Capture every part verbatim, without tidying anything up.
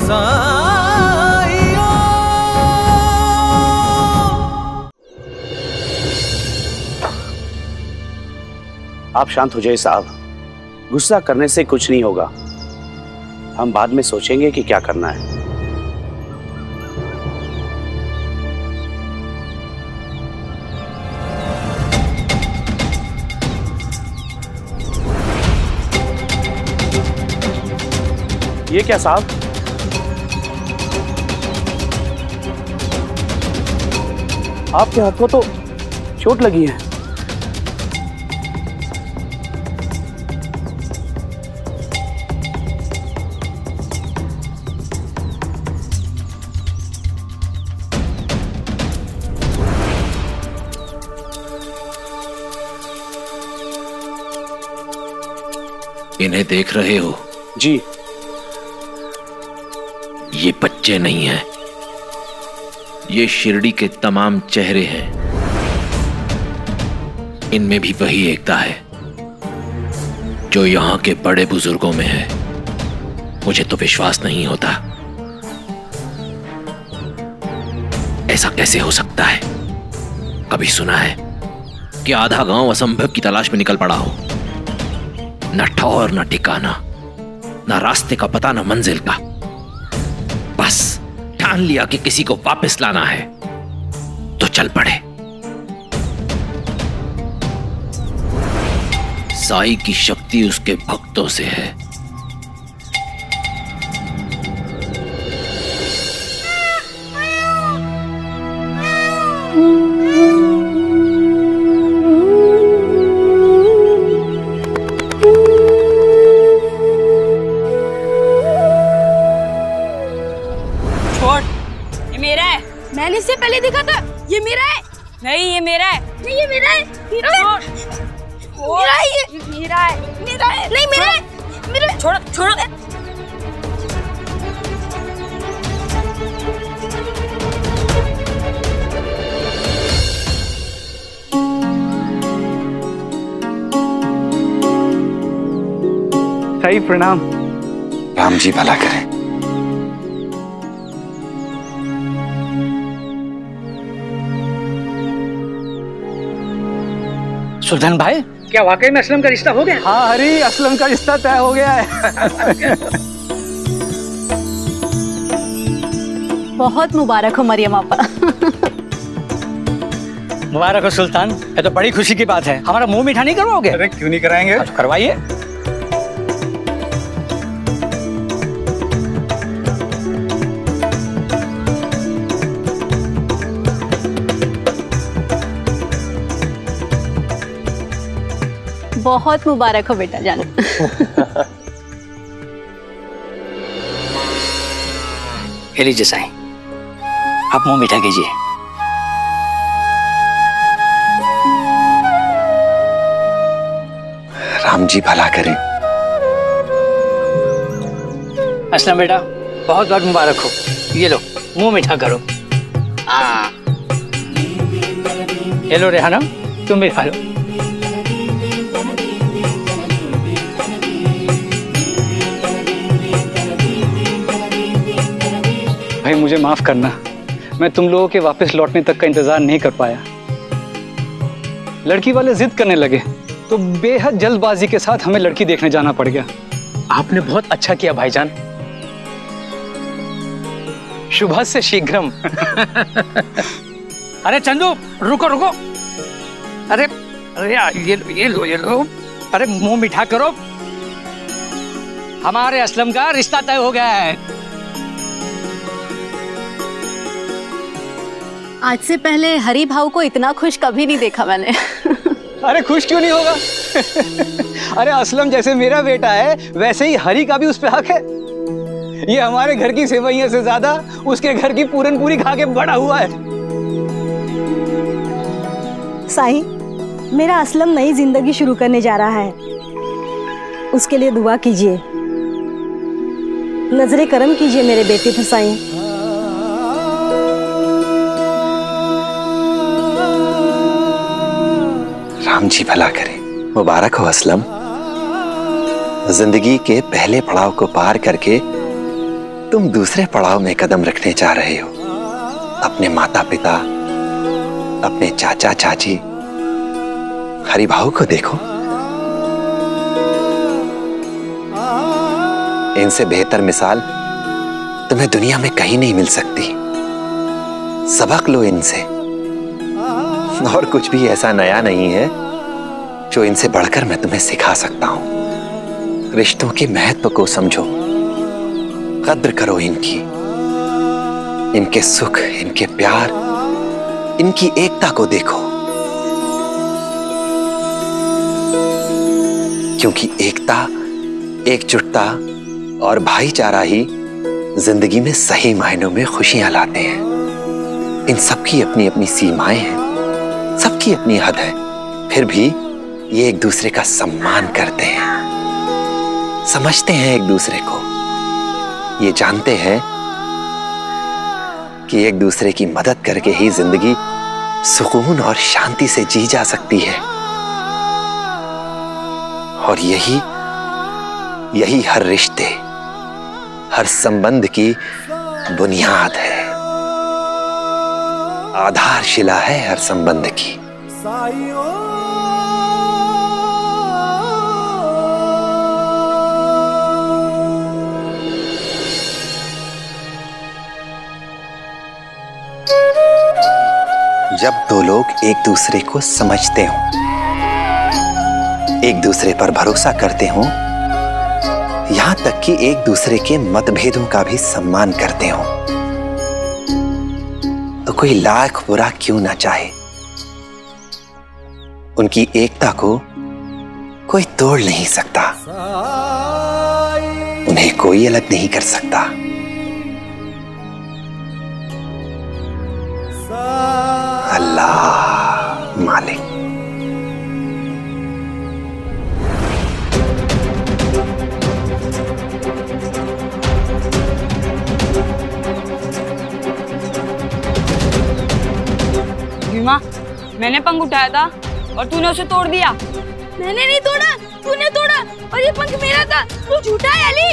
आप शांत हो जाइए साहब, गुस्सा करने से कुछ नहीं होगा। हम बाद में सोचेंगे कि क्या करना है। ये क्या साहब? आपके हाथ को तो चोट लगी है। इन्हें देख रहे हो? जी। ये बच्चे नहीं हैं, ये शिरडी के तमाम चेहरे हैं। इनमें भी वही एकता है जो यहां के बड़े बुजुर्गों में है। मुझे तो विश्वास नहीं होता, ऐसा कैसे हो सकता है? कभी सुना है कि आधा गांव असंभव की तलाश में निकल पड़ा हो? न ठौर न ठिकाना, न रास्ते का पता न मंजिल का। बस ठान लिया कि किसी को वापस लाना है तो चल पड़े। साई की शक्ति उसके भक्तों से है। मैंने इससे पहले देखा था। ये मेरा है। नहीं, ये मेरा है। नहीं, ये मेरा है। मेरा है। मेरा है ये। मेरा है। मेरा है। नहीं, मेरा है। मेरा है। छोड़ो, छोड़ो। साई प्रणाम। राम जी भला करें। सुल्तान भाई, क्या वाकई में असलम का रिश्ता हो गया? हाँ हरी, असलम का रिश्ता तय हो गया है। बहुत मुबारक हो मरियम आपा। मुबारक हो सुल्तान, ये तो बड़ी खुशी की बात है। हमारा मुंह मीठा नहीं करवाओगे? अरे क्यों नहीं कराएंगे, तो करवाइए। बहुत मुबारक हो बेटा जान। ये लीजिए साईं, आप मुंह मीठा कीजिए। राम जी भला करें। असलम बेटा, बहुत बहुत मुबारक हो। ये लो, मुंह मीठा करो। हाँ, ये लो रेहाना, तुम भी खा लो। भाई मुझे माफ करना, मैं तुम लोगों के वापस लौटने तक का इंतजार नहीं कर पाया। लड़की वाले जिद करने लगे तो बेहद जल्दबाजी के साथ हमें लड़की देखने जाना पड़ गया। आपने बहुत अच्छा किया भाईजान। शुभ से शीघ्रम। अरे चंदू, रुको रुको। अरे अरे ये ये लो ये लो। अरे मुंह मीठा करो। हमारे असलम का रिश्ता तय हो गया है। आज से पहले हरी भाव को इतना खुश कभी नहीं देखा मैंने। अरे खुश क्यों नहीं होगा? अरे असलम जैसे मेरा बेटा है वैसे ही हरी का भी उस पे हक है। ये हमारे घर की सेवइयों से ज्यादा उसके घर की पूरन पूरी खा के बड़ा हुआ है। साईं, मेरा असलम नई जिंदगी शुरू करने जा रहा है, उसके लिए दुआ कीजिए, नजरे करम कीजिए मेरे बेटे पर साईं। राम जी भला करे। मुबारक हो असलम, जिंदगी के पहले पड़ाव को पार करके तुम दूसरे पड़ाव में कदम रखने जा रहे हो। अपने माता पिता, अपने चाचा चाची, हरिभाऊ को देखो। इनसे बेहतर मिसाल तुम्हें दुनिया में कहीं नहीं मिल सकती। सबक लो इनसे। और कुछ भी ऐसा नया नहीं है जो इनसे बढ़कर मैं तुम्हें सिखा सकता हूं। रिश्तों के महत्व को समझो, कद्र करो इनकी, इनके सुख, इनके प्यार, इनकी एकता को देखो। क्योंकि एकता, एकजुटता और भाईचारा ही जिंदगी में सही मायनों में खुशियां लाते हैं। इन सबकी अपनी अपनी सीमाएं हैं, सबकी अपनी हद है, फिर भी ये एक दूसरे का सम्मान करते हैं, समझते हैं एक दूसरे को। ये जानते हैं कि एक दूसरे की मदद करके ही जिंदगी सुकून और शांति से जी जा सकती है। और यही यही हर रिश्ते, हर संबंध की बुनियाद है, आधारशिला है हर संबंध की। जब दो लोग एक दूसरे को समझते हो, एक दूसरे पर भरोसा करते हो, यहां तक कि एक दूसरे के मतभेदों का भी सम्मान करते हो, तो कोई लाख बुरा क्यों ना चाहे, उनकी एकता को कोई तोड़ नहीं सकता, उन्हें कोई अलग नहीं कर सकता। अल्लाह मालिक। भीमा, मैंने पंख उठाया था और तूने उसे तोड़ दिया। मैंने नहीं तोड़ा, तूने तोड़ा, और ये पंख मेरा था। तू झूठा है अली।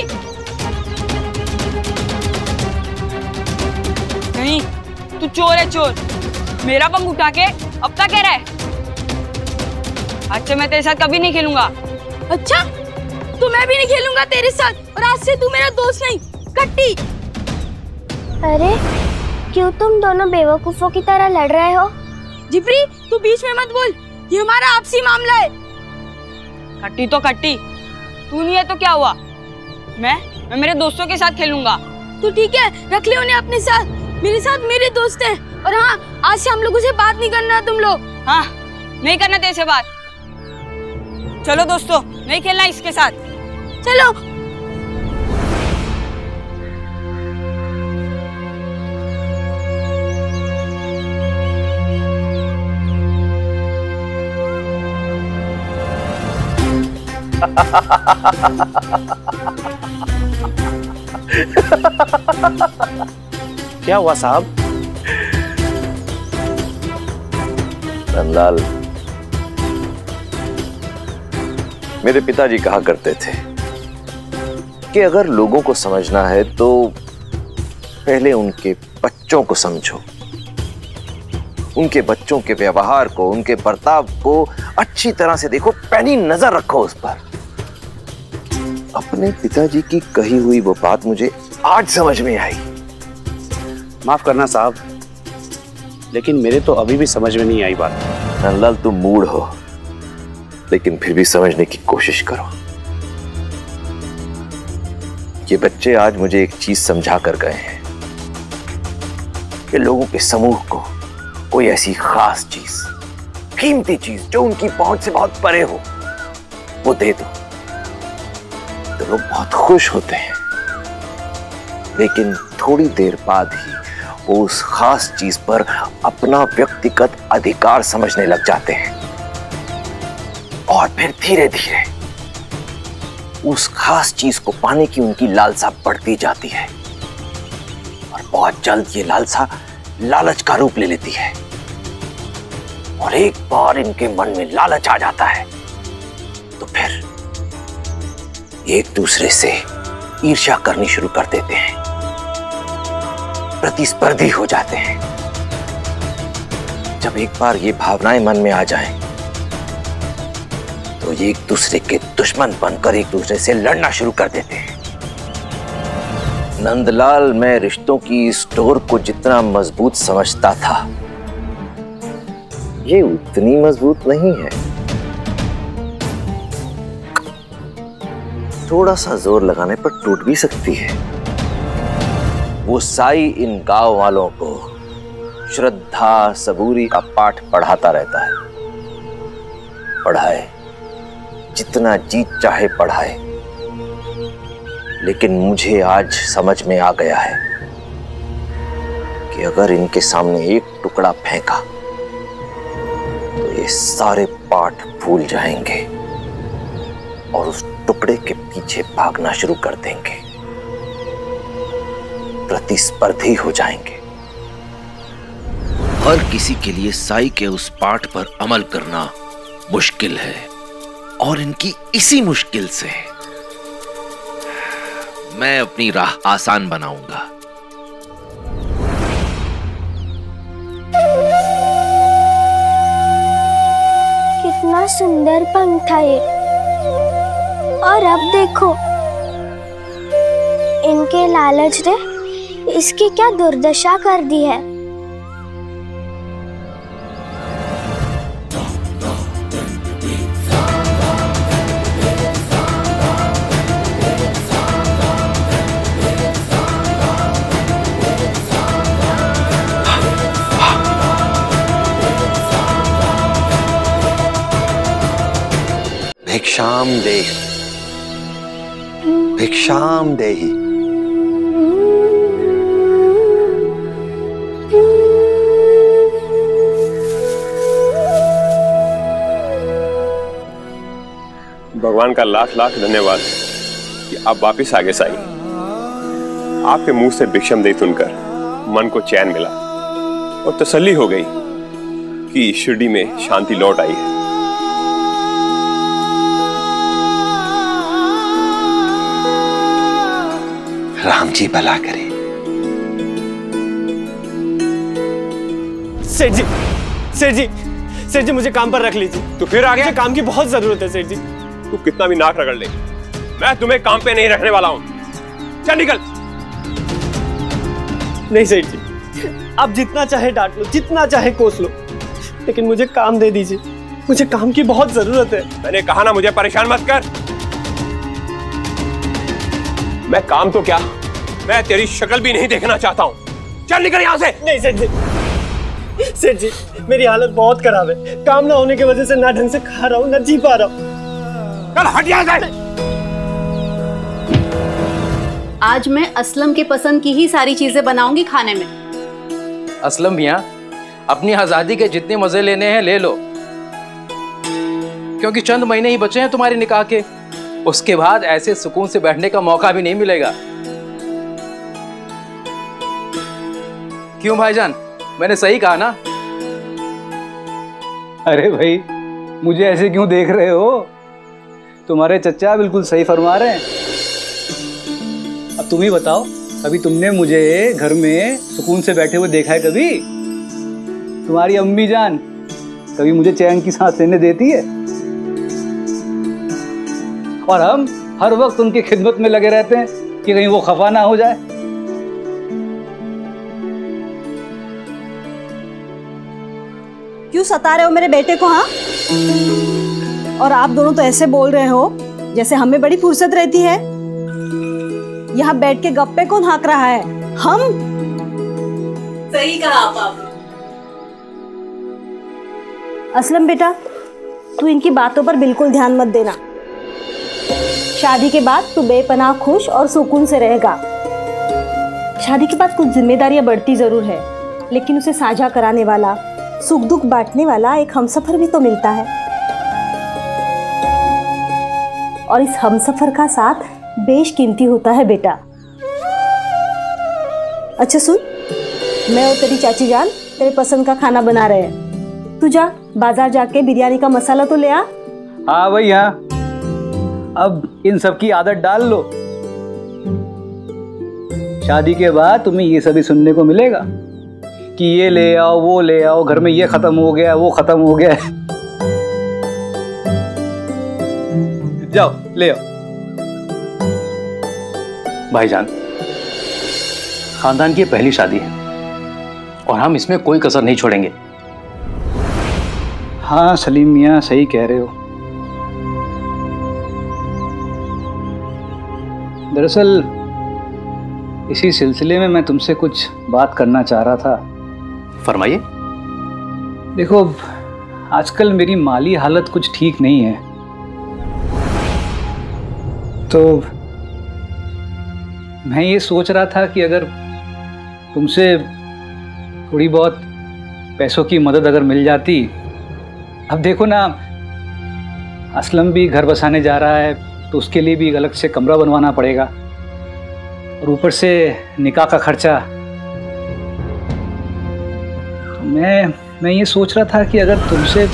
नहीं, तू चोर है, चोर। मेरा पंख उठा के अब तक कह रहा है। आज से मैं तेरे साथ कभी नहीं खेलूंगा। अच्छा, तो मैं भी नहीं खेलूंगा तेरे साथ, और आज से तू मेरा दोस्त नहीं, कट्टी। अरे क्यों तुम दोनों बेवकूफों की तरह लड़ रहे हो? जिप्री, तू बीच में मत बोल, ये हमारा आपसी मामला है। कट्टी तो कट्टी, तू नहीं है तो क्या हुआ? मैं मैं मेरे दोस्तों के साथ खेलूंगा। तू ठीक है, रख ले उन्हें अपने साथ। मेरे साथ मेरे दोस्त हैं, और हाँ, आज से हम लोगों से बात नहीं करना तुम लोग। हाँ, नहीं करना तेरे से बात। चलो दोस्तों, नहीं खेलना इसके साथ। चलो। क्या हुआ साहब? नंदलाल, मेरे पिताजी कहा करते थे कि अगर लोगों को समझना है तो पहले उनके बच्चों को समझो, उनके बच्चों के व्यवहार को, उनके बर्ताव को अच्छी तरह से देखो, पैनी नजर रखो उस पर। अपने पिताजी की कही हुई वो बात मुझे आज समझ में आई। माफ करना साहब, लेकिन मेरे तो अभी भी समझ में नहीं आई बात। नंदलाल, तुम मूड हो, लेकिन फिर भी समझने की कोशिश करो। ये बच्चे आज मुझे एक चीज समझा कर गए हैं कि लोगों के समूह को कोई ऐसी खास चीज, कीमती चीज जो उनकी पहुंच से बहुत परे हो, वो दे दो तो लोग बहुत खुश होते हैं, लेकिन थोड़ी देर बाद ही वो उस खास चीज पर अपना व्यक्तिगत अधिकार समझने लग जाते हैं, और फिर धीरे धीरे उस खास चीज को पाने की उनकी लालसा बढ़ती जाती है, और बहुत जल्द ये लालसा लालच का रूप ले लेती है। और एक बार इनके मन में लालच आ जाता है तो फिर एक दूसरे से ईर्ष्या करनी शुरू कर देते हैं। प्रतिस्पर्धी हो जाते हैं। जब एक बार ये भावनाएं मन में आ जाएं, तो ये एक दूसरे के दुश्मन बनकर एक दूसरे से लड़ना शुरू कर देते हैं। नंदलाल, मैं रिश्तों की स्टोर को जितना मजबूत समझता था, ये उतनी मजबूत नहीं है। थोड़ा सा जोर लगाने पर टूट भी सकती है। वो साई इन गांव वालों को श्रद्धा सबूरी का पाठ पढ़ाता रहता है। पढ़ाए, जितना जी चाहे पढ़ाए, लेकिन मुझे आज समझ में आ गया है कि अगर इनके सामने एक टुकड़ा फेंका तो ये सारे पाठ भूल जाएंगे और उस टुकड़े के पीछे भागना शुरू कर देंगे, प्रतिस्पर्धी हो जाएंगे। हर किसी के लिए साई के उस पाठ पर अमल करना मुश्किल है, और इनकी इसी मुश्किल से मैं अपनी राह आसान बनाऊंगा। कितना सुंदर पंख था ये, और अब देखो इनके लालच ने इसकी क्या दुर्दशा कर दी है। भिक्षाम देहि, भिक्षाम देहि। भगवान का लाख लाख धन्यवाद कि आप वापस आ गए साई। आपके मुंह से भिक्षम देहि सुनकर मन को चैन मिला और तसल्ली हो गई कि शिरडी में शांति लौट आई है। राम जी भला करे। सेठ जी, सेठ जी, सेठ जी मुझे काम पर रख लीजिए। तो फिर आ गया? काम की बहुत जरूरत है सेठ जी। तू कितना भी नाक रगड़ ले, मैं तुम्हें काम पे नहीं रखने वाला हूं। चल निकल। नहीं सेठ जी, आप जितना चाहे डांट लो, जितना चाहे कोस लो, लेकिन मुझे काम दे दीजिए। मुझे काम की बहुत जरूरत है। मैंने कहा ना, मुझे परेशान मत कर। मैं काम तो क्या, मैं तेरी शक्ल भी नहीं देखना चाहता हूं। चल निकल यहां से। नहीं सेठ जी, सेठ जी मेरी हालत बहुत खराब है। काम ना होने की वजह से ना ढंग से खा रहा हूँ, ना जी पा रहा हूँ। चल हट यहां से। आज मैं असलम की पसंद की ही सारी चीजें बनाऊंगी खाने में। असलम मियां, अपनी आजादी के जितने मजे लेने हैं ले लो, क्योंकि चंद महीने ही बचे हैं तुम्हारे निकाह के। उसके बाद ऐसे सुकून से बैठने का मौका भी नहीं मिलेगा। क्यों भाईजान, मैंने सही कहा ना? अरे भाई, मुझे ऐसे क्यों देख रहे हो? तुम्हारे चचा बिल्कुल सही फरमा रहे हैं। अब तुम ही बताओ, कभी तुमने मुझे घर में सुकून से बैठे हुए देखा है कभी? तुम्हारी अम्मी जान कभी मुझे चैन की सांस लेने देती है? और हम हर वक्त उनकी खिदमत में लगे रहते हैं कि कहीं वो खफा ना हो जाए। क्यों सता रहे हो मेरे बेटे को? हाँ, और आप दोनों तो ऐसे बोल रहे हो जैसे हमें बड़ी फुर्सत रहती है। यहाँ बैठ के गप्पे कौन हाँक रहा है? हम। सही कहा आप। असलम बेटा, तू इनकी बातों पर बिल्कुल ध्यान मत देना। शादी के बाद तू बेपनाह खुश और सुकून से रहेगा। शादी के बाद कुछ जिम्मेदारियां बढ़ती जरूर है, लेकिन उसे साझा कराने वाला, सुख दुख बांटने वाला एक हमसफर भी तो मिलता है। और इस हमसफर का साथ बेशकीमती होता है बेटा। अच्छा सुन, मैं और तेरी चाची जान तेरे पसंद का खाना बना रहे हैं। तू जा बाजार जाके बिरयानी का मसाला तो ले आ। हाँ भाई हाँ, अब इन सब की आदत डाल लो। शादी के बाद तुम्हें ये सभी सुनने को मिलेगा कि ये ले आओ, वो ले आओ, घर में ये खत्म हो गया, वो खत्म हो गया। जाओ ले आओ। भाईजान, खानदान की पहली शादी है और हम इसमें कोई कसर नहीं छोड़ेंगे। हाँ सलीम मियाँ, सही कह रहे हो। दरअसल इसी सिलसिले में मैं तुमसे कुछ बात करना चाह रहा था। फरमाइए। देखो, आजकल मेरी माली हालत कुछ ठीक नहीं है, तो मैं ये सोच रहा था कि अगर तुमसे थोड़ी बहुत पैसों की मदद अगर मिल जाती। अब देखो ना, असलम भी घर बसाने जा रहा है तो उसके लिए भी अलग से कमरा बनवाना पड़ेगा और ऊपर से निकाह का खर्चा। तो मैं मैं ये सोच रहा था कि अगर तुमसे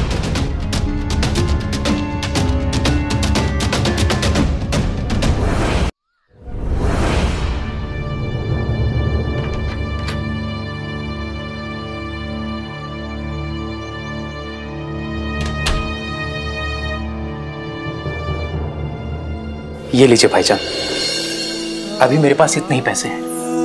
ये लीजिए भाईजान, अभी मेरे पास इतने ही पैसे हैं।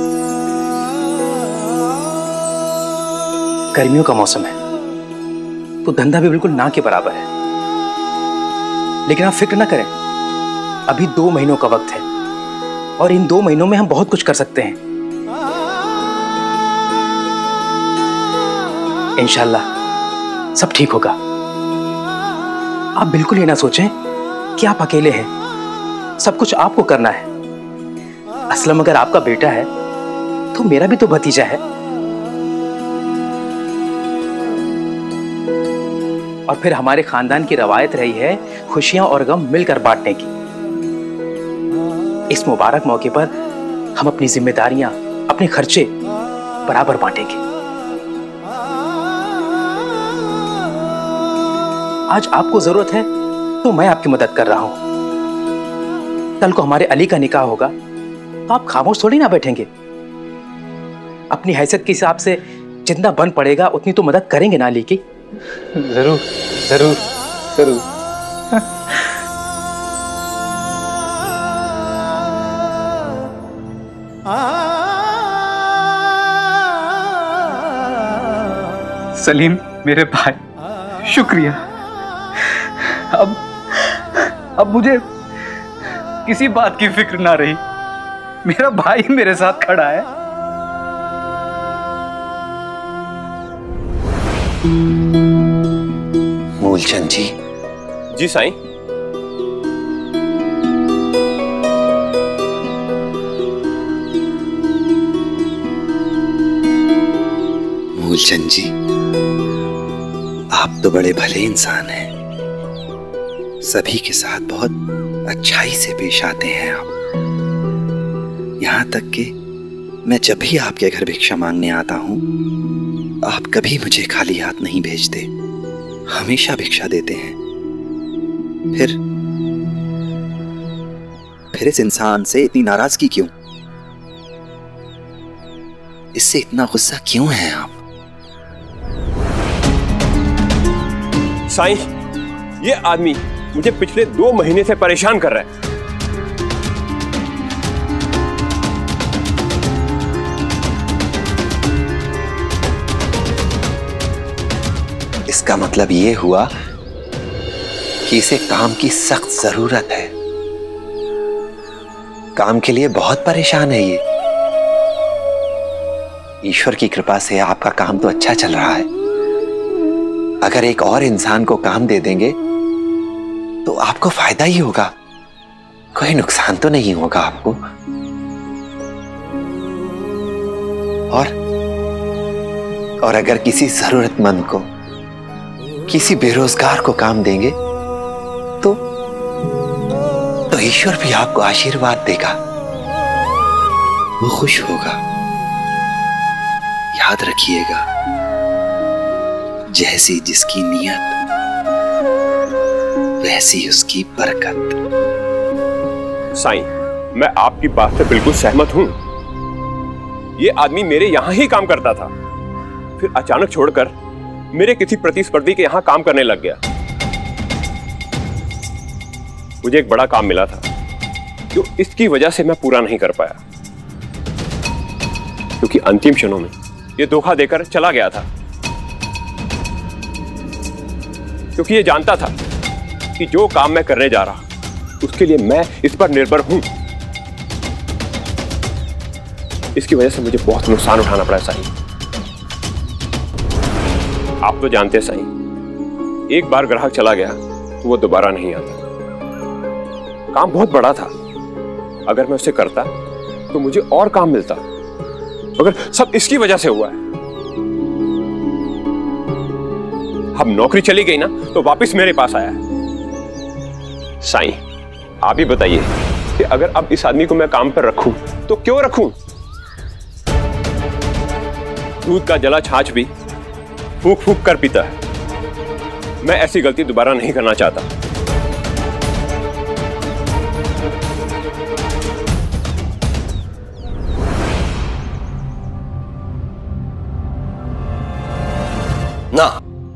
गर्मियों का मौसम है तो धंधा भी बिल्कुल ना के बराबर है, लेकिन आप फिक्र ना करें, अभी दो महीनों का वक्त है और इन दो महीनों में हम बहुत कुछ कर सकते हैं। इंशाल्लाह सब ठीक होगा। आप बिल्कुल ये ना सोचें कि आप अकेले हैं, सब कुछ आपको करना है। असलम अगर आपका बेटा है तो मेरा भी तो भतीजा है, और फिर हमारे खानदान की रवायत रही है खुशियां और गम मिलकर बांटने की। इस मुबारक मौके पर हम अपनी जिम्मेदारियां, अपने खर्चे बराबर बांटेंगे। आज आपको जरूरत है तो मैं आपकी मदद कर रहा हूं। कल को हमारे अली का निकाह होगा तो आप खामोश थोड़ी ना बैठेंगे। अपनी हैसियत के हिसाब से जितना बन पड़ेगा उतनी तो मदद करेंगे ना अली की। जरूर जरूर जरूर। सलीम मेरे भाई, शुक्रिया। अब अब मुझे किसी बात की फिक्र ना रही, मेरा भाई मेरे साथ खड़ा है। मूलचंद जी। जी साईं। मूलचंद जी, आप तो बड़े भले इंसान हैं, सभी के साथ बहुत अच्छाई से पेश आते हैं आप। यहाँ तक कि मैं जब भी आपके घर भिक्षा मांगने आता हूँ, आप कभी मुझे खाली हाथ नहीं भेजते, हमेशा भिक्षा देते हैं। फिर फिर इस इंसान से इतनी नाराजगी क्यों? इससे इतना गुस्सा क्यों है आप? साईं, ये आदमी मुझे पिछले दो महीने से परेशान कर रहा है। इसका मतलब ये हुआ कि इसे काम की सख्त जरूरत है। काम के लिए बहुत परेशान है ये। ईश्वर की कृपा से आपका काम तो अच्छा चल रहा है। अगर एक और इंसान को काम दे देंगे तो आपको फायदा ही होगा, कोई नुकसान तो नहीं होगा आपको। और और अगर किसी जरूरतमंद को, किसी बेरोजगार को काम देंगे तो तो ईश्वर भी आपको आशीर्वाद देगा, वो खुश होगा। याद रखिएगा, जैसी जिसकी नियत वैसी उसकी बरकत। साईं, मैं आपकी बात से बिल्कुल सहमत हूं, ये आदमी मेरे यहां ही काम करता था, फिर अचानक छोड़कर मेरे किसी प्रतिस्पर्धी के यहां काम करने लग गया। मुझे एक बड़ा काम मिला था जो इसकी वजह से मैं पूरा नहीं कर पाया, क्योंकि अंतिम क्षणों में ये धोखा देकर चला गया था, क्योंकि ये जानता था कि जो काम मैं करने जा रहा उसके लिए मैं इस पर निर्भर हूं। इसकी वजह से मुझे बहुत नुकसान उठाना पड़ा साईं। आप तो जानते हैं साईं, एक बार ग्राहक चला गया तो वो दोबारा नहीं आता। काम बहुत बड़ा था, अगर मैं उसे करता तो मुझे और काम मिलता, मगर सब इसकी वजह से हुआ है। अब नौकरी चली गई ना तो वापस मेरे पास आया है। साईं, आप ही बताइए कि अगर अब इस आदमी को मैं काम पर रखूं तो क्यों रखूं? दूध का जला छाछ भी फूक फूक कर पीता है। मैं ऐसी गलती दोबारा नहीं करना चाहता। ना,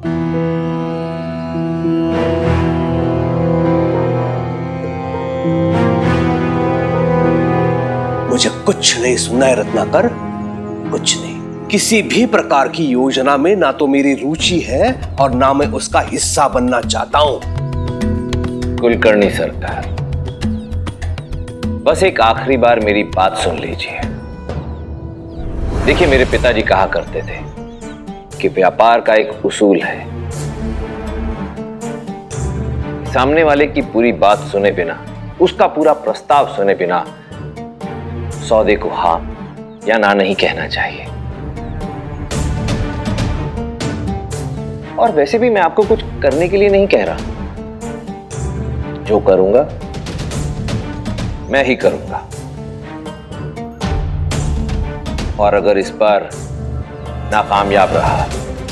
मुझे कुछ नहीं सुनना है रत्नाकर, कुछ नहीं। किसी भी प्रकार की योजना में ना तो मेरी रुचि है और ना मैं उसका हिस्सा बनना चाहता हूं। कुलकर्णी सरकार, बस एक आखिरी बार मेरी बात सुन लीजिए। देखिए, मेरे पिताजी कहा करते थे कि व्यापार का एक उसूल है, सामने वाले की पूरी बात सुने बिना, उसका पूरा प्रस्ताव सुने बिना सौदे को हाँ या ना नहीं कहना चाहिए। और वैसे भी मैं आपको कुछ करने के लिए नहीं कह रहा, जो करूंगा मैं ही करूंगा। और अगर इस बार नाकामयाब रहा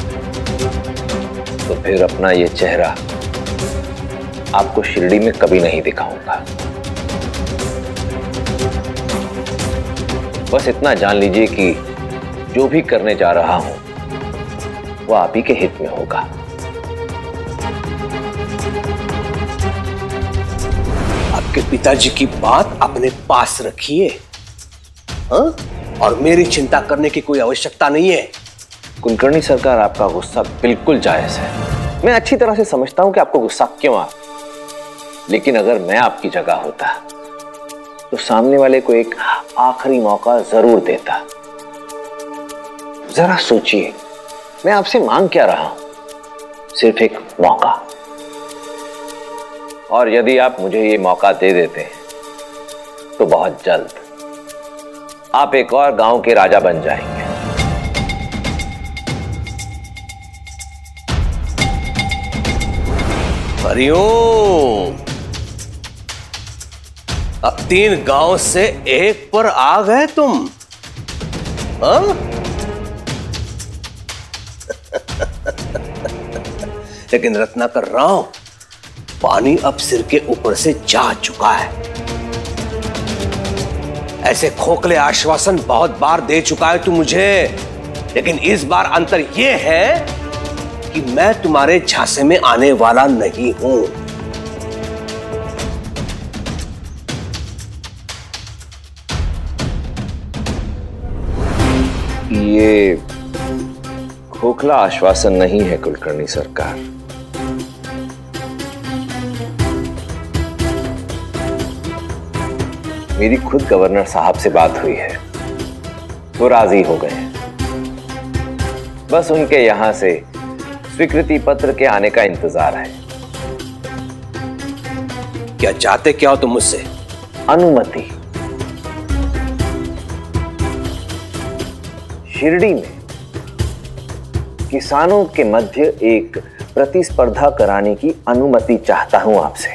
तो फिर अपना ये चेहरा आपको शिरडी में कभी नहीं दिखाऊंगा। बस इतना जान लीजिए कि जो भी करने जा रहा हूं वो आप ही के हित में होगा। आपके पिताजी की बात अपने पास रखिए, हाँ? और मेरी चिंता करने की कोई आवश्यकता नहीं है। कुलकर्णी सरकार, आपका गुस्सा बिल्कुल जायज है। मैं अच्छी तरह से समझता हूं कि आपको गुस्सा क्यों आ, लेकिन अगर मैं आपकी जगह होता तो सामने वाले को एक आखिरी मौका जरूर देता। जरा सोचिए, मैं आपसे मांग क्या रहा हूं? सिर्फ एक मौका। और यदि आप मुझे ये मौका दे देते हैं तो बहुत जल्द आप एक और गांव के राजा बन जाएंगे। हरिओम। अब तीन गांव से एक पर आ गए तुम, हाँ? लेकिन रत्नाकर राव, पानी अब सिर के ऊपर से जा चुका है। ऐसे खोखले आश्वासन बहुत बार दे चुका है तू मुझे, लेकिन इस बार अंतर यह है कि मैं तुम्हारे झांसे में आने वाला नहीं हूं। ये खोखला आश्वासन नहीं है कुलकर्णी सरकार। मेरी खुद गवर्नर साहब से बात हुई है, वो राजी हो गए। बस उनके यहां से स्वीकृति पत्र के आने का इंतजार है। क्या चाहते क्या हो तुम मुझसे? अनुमति। शिरडी में किसानों के मध्य एक प्रतिस्पर्धा कराने की अनुमति चाहता हूं आपसे।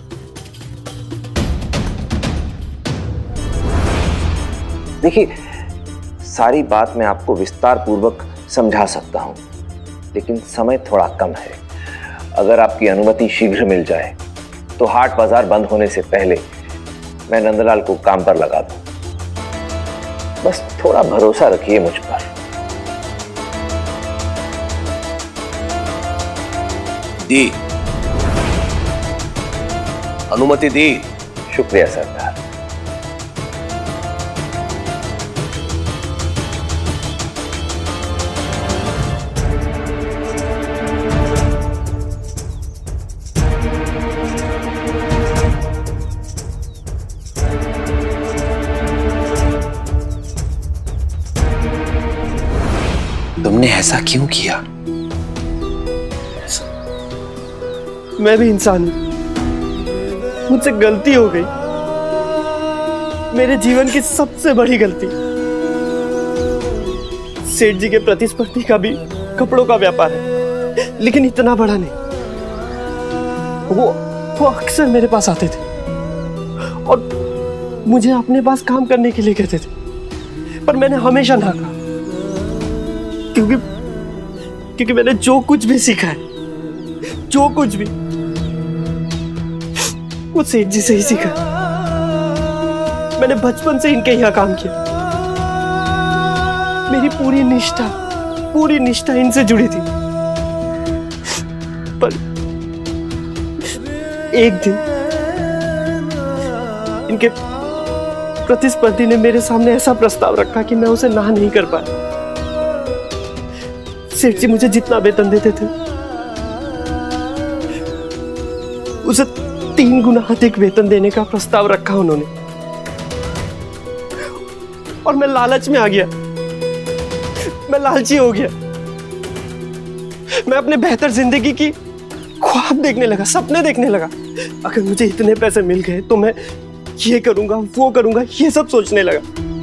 देखिए, सारी बात मैं आपको विस्तार पूर्वक समझा सकता हूं, लेकिन समय थोड़ा कम है। अगर आपकी अनुमति शीघ्र मिल जाए तो हाट बाजार बंद होने से पहले मैं नंदलाल को काम पर लगा दूं। बस थोड़ा भरोसा रखिए मुझ पर। दी, अनुमति दी। शुक्रिया सरदार। तुमने ऐसा क्यों किया? मैं भी इंसान हूं, मुझसे गलती हो गई, मेरे जीवन की सबसे बड़ी गलती। सेठ जी के प्रतिस्पर्धी का भी कपड़ों का व्यापार है, लेकिन इतना बड़ा नहीं। वो वो अक्सर मेरे पास आते थे और मुझे अपने पास काम करने के लिए कहते थे, पर मैंने हमेशा ना कहा, क्योंकि क्योंकि मैंने जो कुछ भी सीखा है, जो कुछ भी, वो सेठ जी से ही सीखा। मैंने बचपन से इनके यहाँ काम किया, मेरी पूरी निष्ठा पूरी निष्ठा इनसे जुड़ी थी। पर एक दिन इनके प्रतिस्पर्धी ने मेरे सामने ऐसा प्रस्ताव रखा कि मैं उसे ना नहीं कर पाया। सेठ जी मुझे जितना वेतन देते थे उसे तीन गुना अधिक वेतन देने का प्रस्ताव रखा उन्होंने, और मैं लालच में आ गया, मैं लालची हो गया। मैं अपने बेहतर जिंदगी की ख्वाब देखने लगा, सपने देखने लगा। अगर मुझे इतने पैसे मिल गए तो मैं ये करूंगा, वो करूंगा, ये सब सोचने लगा।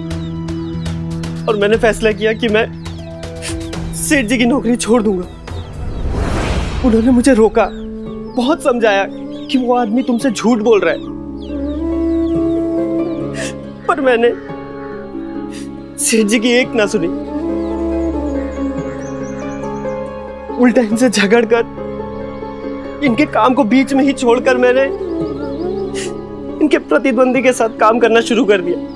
और मैंने फैसला किया कि मैं सेठ जी की नौकरी छोड़ दूंगा। उन्होंने मुझे रोका, बहुत समझाया कि वो आदमी तुमसे झूठ बोल रहा है, पर मैंने सेठ जी की एक ना सुनी। उल्टा इनसे झगड़कर, इनके काम को बीच में ही छोड़कर मैंने इनके प्रतिद्वंदी के साथ काम करना शुरू कर दिया।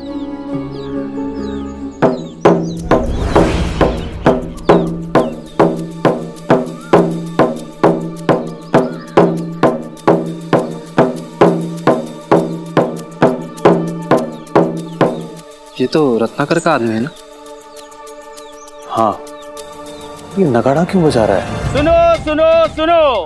ये तो रत्नाकर का आदमी है ना? हाँ, ये नगाड़ा क्यों बजा रहा है? सुनो सुनो सुनो।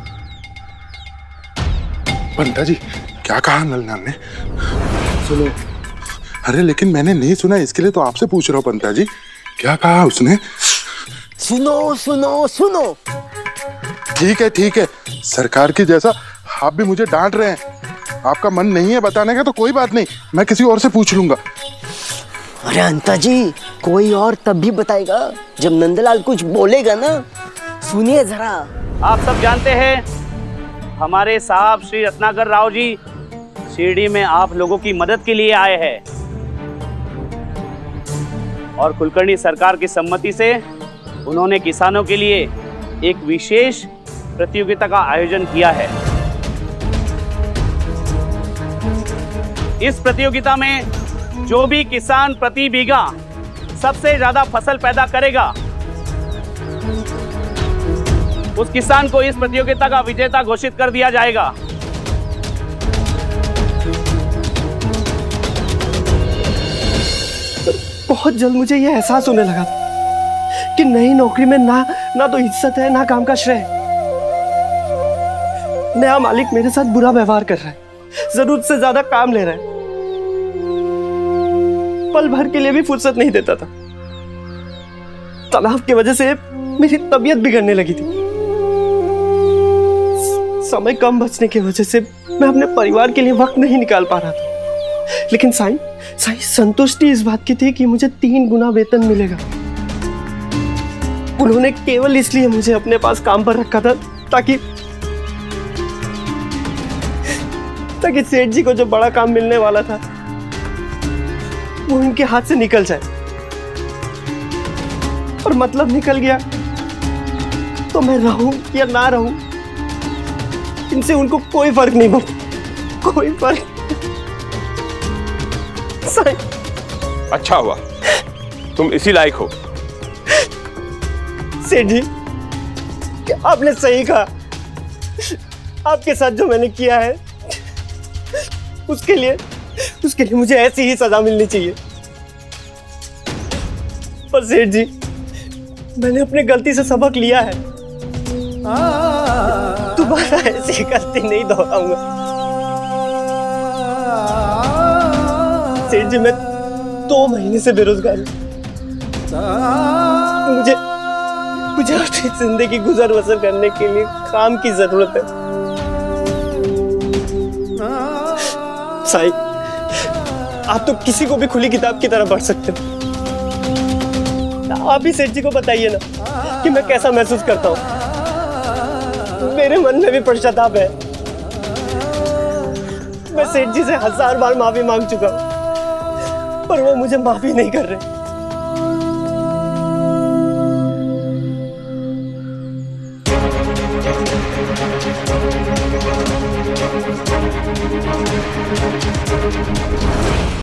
पंता जी, क्या कहा नलनाल ने? सुनो। अरे लेकिन मैंने नहीं सुना, इसके लिए तो आपसे पूछ रहा हूँ पंता जी, क्या कहा उसने? सुनो सुनो सुनो। ठीक है ठीक है, सरकार की जैसा आप भी मुझे डांट रहे हैं। आपका मन नहीं है बताने का तो कोई बात नहीं, मैं किसी और से पूछ लूंगा। अरे अंता जी, कोई और तब भी बताएगा जब नंदलाल कुछ बोलेगा ना। सुनिए जरा। आप सब जानते हैं हमारे साहब श्री रत्नाकर राव जी शिरडी में आप लोगों की मदद के लिए आए हैं, और कुलकर्णी सरकार की सम्मति से उन्होंने किसानों के लिए एक विशेष प्रतियोगिता का आयोजन किया है। इस प्रतियोगिता में जो भी किसान प्रति बीघा सबसे ज्यादा फसल पैदा करेगा, उस किसान को इस प्रतियोगिता का विजेता घोषित कर दिया जाएगा। बहुत जल्द मुझे यह एहसास होने लगा था कि नई नौकरी में ना ना तो इज्जत है, ना काम का श्रेय। नया मालिक मेरे साथ बुरा व्यवहार कर रहा है, जरूरत से ज्यादा काम ले रहा है, पल भर के लिए भी फुर्सत नहीं देता था। तनाव की वजह से मेरी तबीयत बिगड़ने लगी थी। समय कम बचने की वजह से मैं अपने परिवार के लिए वक्त नहीं निकाल पा रहा था। लेकिन साईं साईं संतुष्टि इस बात की थी कि मुझे तीन गुना वेतन मिलेगा। उन्होंने केवल इसलिए मुझे अपने पास काम पर रखा था ताकि ताकि सेठ जी को जो बड़ा काम मिलने वाला था वो उनके हाथ से निकल जाए। और मतलब निकल गया तो मैं रहूं या ना रहूं, इनसे उनको कोई फर्क नहीं पड़ता, कोई फर्क। अच्छा हुआ तुम इसी लायक हो। सेठ जी, आपने सही कहा। आपके साथ जो मैंने किया है उसके लिए उसके लिए मुझे ऐसी ही सजा मिलनी चाहिए। पर सेठ जी, मैंने अपनी गलती से सबक लिया है, दोबारा ऐसी गलती नहीं दोहराऊंगा। सेठ जी, मैं दो महीने से बेरोजगार हूं। मुझे मुझे अपनी जिंदगी गुजर बसर करने के लिए काम की जरूरत है। साई, आप तो किसी को भी खुली किताब की तरह पढ़ सकते हो। आप ही सेठ जी को बताइए ना कि मैं कैसा महसूस करता हूँ। मेरे मन में भी पश्चाताप है। मैं सेठ जी से हजार बार माफी मांग चुका हूँ, पर वो मुझे माफी नहीं कर रहे।